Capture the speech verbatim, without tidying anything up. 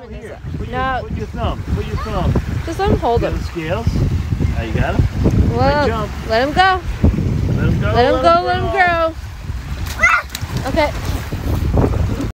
Over here. this. Put, No. your, put your thumb. Put your thumb. Just let him hold Feel him. the scales. Now you got him. Well, jump. let him go. Let him go. Let him let go, him let him grow. Okay.